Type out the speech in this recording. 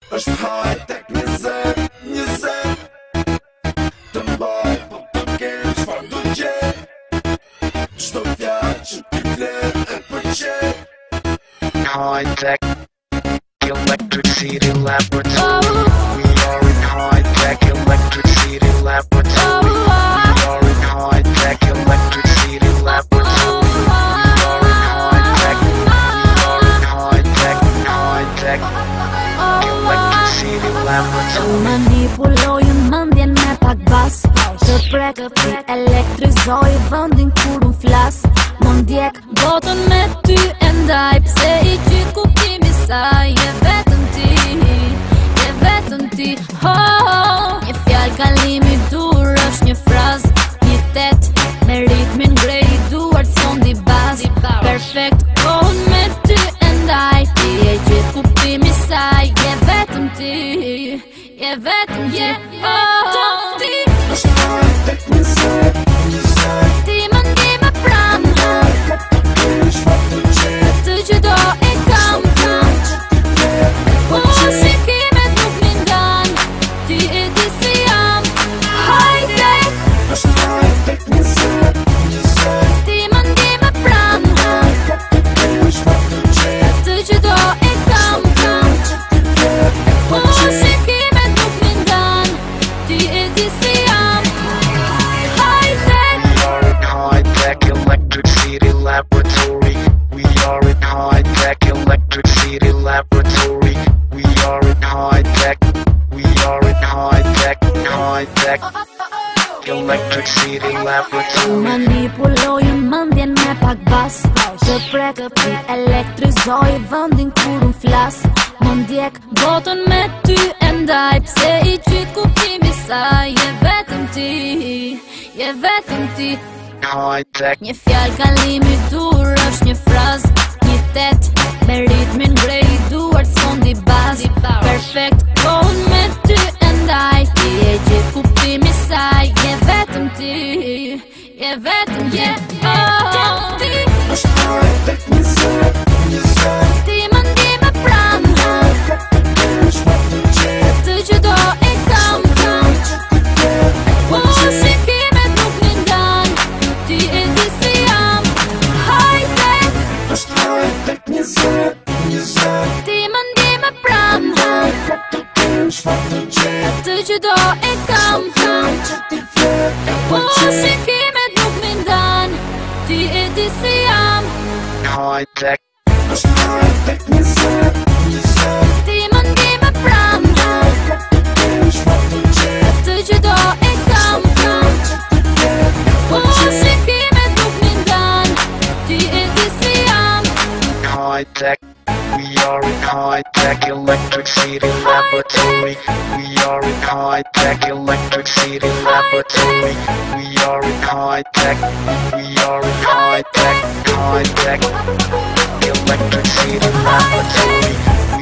është high-tech në zem, një zem të mbaj, po të kem çfarë do gjej. Çdo fjalë që ti flet e përqej. High-tech Electric City Laboratory. We are in high-tech Electric City Laboratory. We are in high-tech Electric City Laboratory. We are in high-tech. We are in high-tech Electric City Laboratory. Manipulojnë mendjen me pak bas, të prek elektrizoj vendin kur unë flas. Më ndjek botën me ty e ndaj, pse i gjithë kuptimi saj je vetëm ti, je vetëm ti. Një fjallë kalimi dur është një frazë, një tet me ritmin grej i duart sondi bas. Perfekt kohën me ty e ndaj, ti e gjithë kuptimi saj je vetëm ti, je vetëm ti. është high-tech një zem, një zem Ti më ndjej me pranë, po të kem çfarë do gjej. të që do e kam. Shikimet nuk mi ndan, ti e di si jam. High-tech, është high-tech një zem, një zem ti më ndjej me pranë, po të kem çfarë do gjej. të që do e kam. Shikimet nuk mi ndan, ti e di si jam. High-tech, We are in high-tech Electric City Laboratory. We are in high-tech Electric City Laboratory. We are in high-tech. We are in high-tech Electric City Laboratory. manipulojnë mendjen me pak bas, të prek elektrizoj vendin kur unë flas. Më ndjek botën me ty e ndaj, pse i gjithë kuptimi saj je vetëm ti, je vetëm ti. High-tech. Një fjallë kalimi dur është një frazë, një tet me ritmin grej i duart sondi bas. Perfekt kohën me ty e ndaj, ti e gjithë kuptimi saj je vetëm ti, je vetëm ti. është high-tech një zem, një zem Ti më ndjej me pranë, po të kem çfarë do gjej. të që do e kam. Shikimet nuk mi ndan, ti e di si jam. High-tech, është high-tech një zem, një zem ti më ndjej me pranë, po të kem çfarë do gjej. të që do e kam. Shikimet nuk mi ndan, ti e di si jam. High-tech. është high-tech një zem, një zem Ti më ndjej me pranë, po të kem çfarë do gjej. të që do e kam. Shikimet nuk mi ndan, ti e di si jam. High-tech. We are in high-tech Electric City Laboratory. We are in high-tech Electric City Laboratory. We are in high-tech. We are in high-tech Electric City Laboratory.